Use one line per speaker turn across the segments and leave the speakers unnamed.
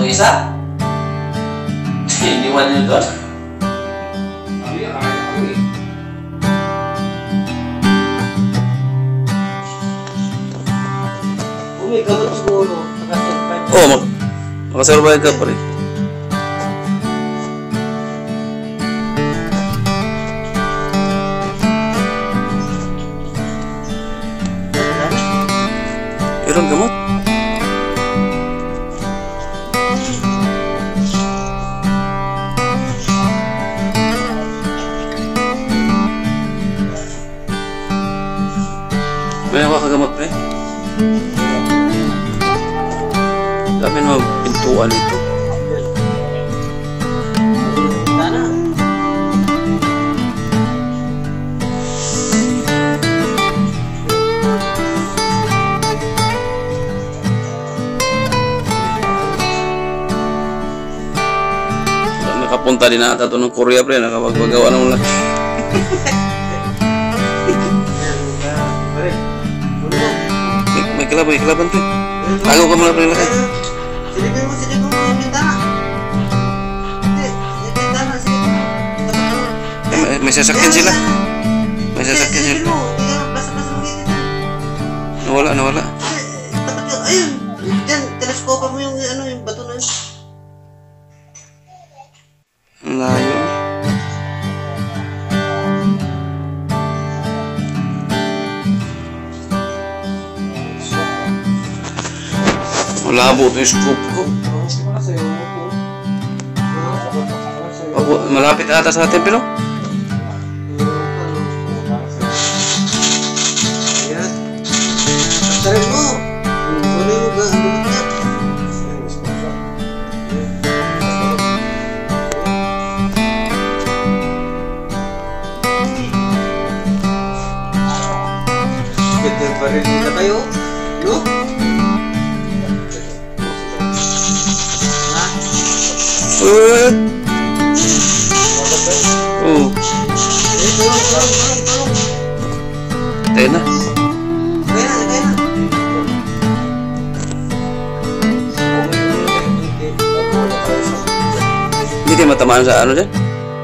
yung isa? Iniwan niyo doon?
May gamot siguro.
Oo, makasurvive ka pa rin. Meron gamot? May nakakagamot pa eh. Dami naman pintuan ito.
Sana.
Nakapunta din ata ito ng Korea pre. Nakapagpagawa naman lang. May kalaban pre. Tago ka muna pre lakay.
Silipin mo yung bintana. Hindi, yung bintana, silipin mo.
May sasakyan sila. May sasakyan sila.
Silipin mo, hindi ka basta-basta magitin.
Nawala.
Tapat yun, ayun. Diyan, teleskopa mo yung bato na yun.
Ang layo. Malabo ito yung scoop ko. Malapit ata sa atin pero
Ayan. Tarin mo. Kunin mo ba ang gamot niya? Ganda pa rin nila kayo. No?
oh. Tayo na.
Kaya na.
Hindi kayo matamaan sa ano dyan?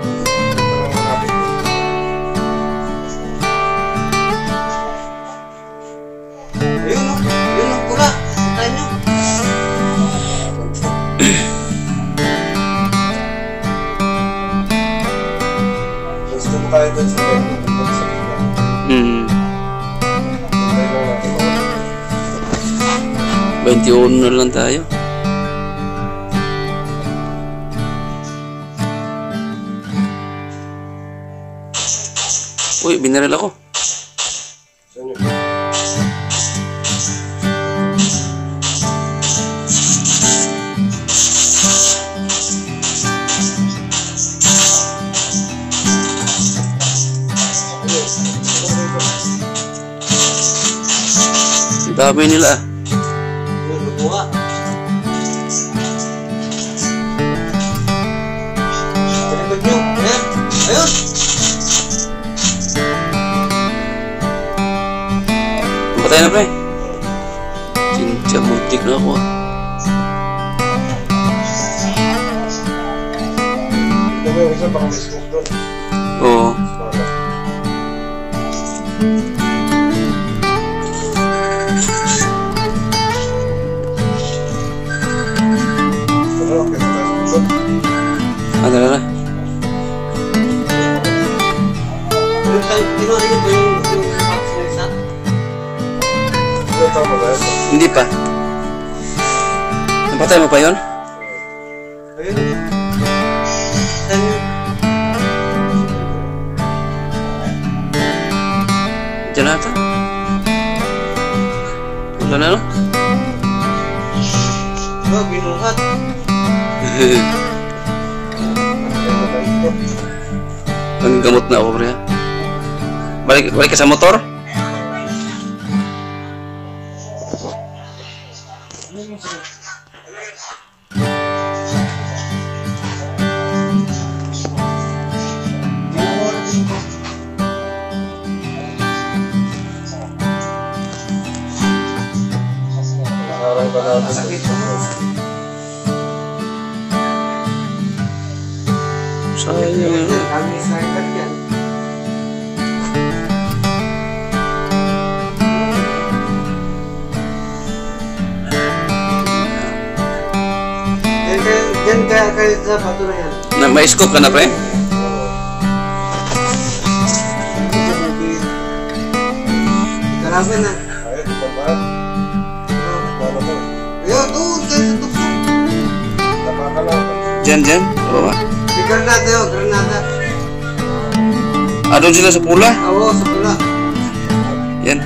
Ayun no? Yun ang pula. Tayo nyo.
Gusto mo tayo dun sa
Hmm. 21 na lang tayo. Uy, binaril ako.
Saan yun?
Ang dami nila.
Yun, lubuha. Talikod nyo. Ayan. Ayun.
Patay na pre. Sintiya, muntik na ako ah.
Ito mo yung isa baka may scoop doon.
Oo. Ano na?
Kinuha niyo ba yung box na isa?
Tama ba yan?
Hindi pa. Napatay mo pa yun?
Ayun. Saan yun?
Diyan ata. Wala na no?
Oh, binuhat.
Ang gamot na ako pre. Balik ka sa motor? Sayang.
Yan, kami striker yan. Yan kaya sa bato na yan.
Na, may scope ka na, pre?
Karaban na.
Ay, ito pa ba? Ano mo?
Ayun, doon tayo sa tukso.
Napakalaw.
Dyan. Oo.
May granada yun, granada.
Ah, doon sila sa pula.
Oo, sa pula.
Yan.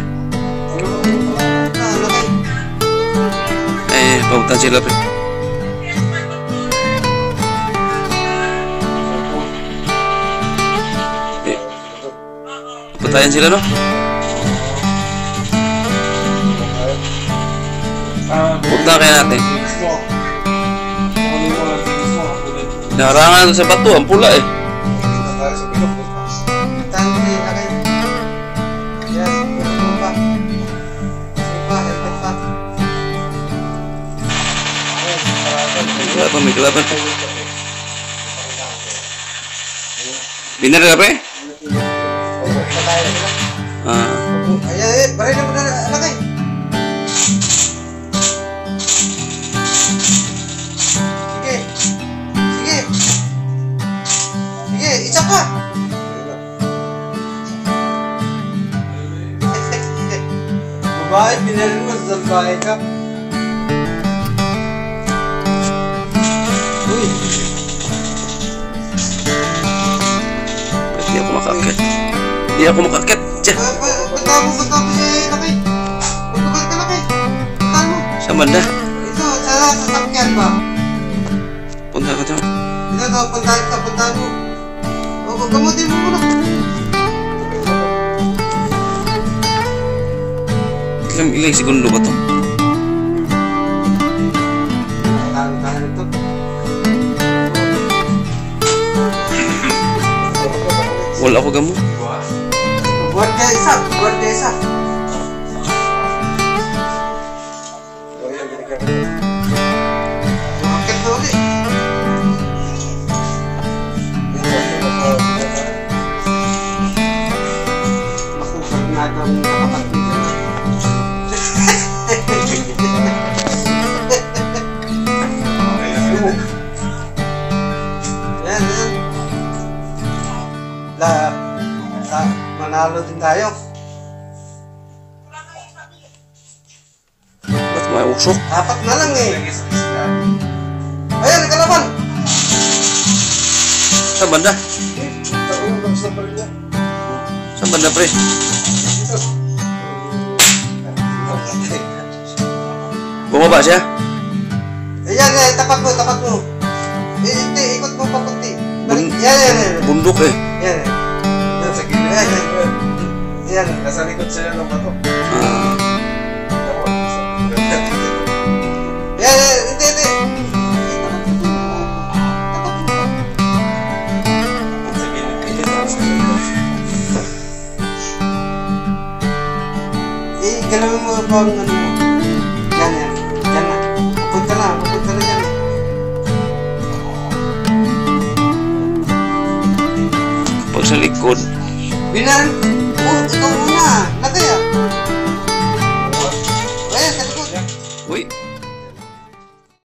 Laki.
Pabutan sila, pre. Patayan sila, no? Punta kaya natin. Naharangan sa bato, ang pula eh.
Kita tayo sa Pilipinas.
Tanti, laki. Yes, meron pa. Helmet pa.
May kelaban. Bener ka, pre? Ah.
Ayan, baray na mo na, laki. Sige, isa pa. Babae, pinalin mo sa babae ka. Uy.
Hindi ako makakit. Tiyan.
Punta mo si laki. Magtugal ka laki. Punta mo.
Sa banda.
Ito, sa sasakyan ba?
Punta ka dyan.
Ito, punta mo. O, gamutin mo muna.
Ilang segundo ba to?
Tahan ito.
Wala ako gamo.
Buat dia isa.
Oh, yan, binigyan ko.
Bakit to ulit? Makusap na ito ang nakapatid na. Yan. Manalo din tayo.
Ba't may usok?
Apat na lang eh. Ayan, nagkalaban.
Sa banda? Sa banda, pre? Bumaba siya?
Ayan, tapat mo. Hindi, ikot mo pa kunti. Balik. Yan.
Bundok eh.
Yan.
Yan, sa gilid.
Yan.
Nasa likod sila ng bato.
Ah.
Yan, hindi.
Sa gilid.
Galawin mo pa ang ano mo. Yan. Yan na. Papunta na dyan.
Pag sa likod.
Binan. Oh, ikaw muna. Lagay ah. Ayan, sa likod.
Uy.